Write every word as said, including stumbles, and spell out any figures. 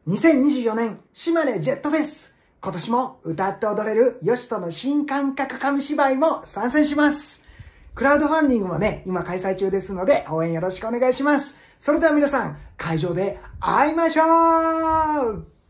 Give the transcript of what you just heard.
にせんにじゅうよねん島根ジェットフェス。今年も歌って踊れるヨシトの新感覚紙芝居も参戦します。クラウドファンディングもね、今開催中ですので応援よろしくお願いします。それでは皆さん、会場で会いましょう。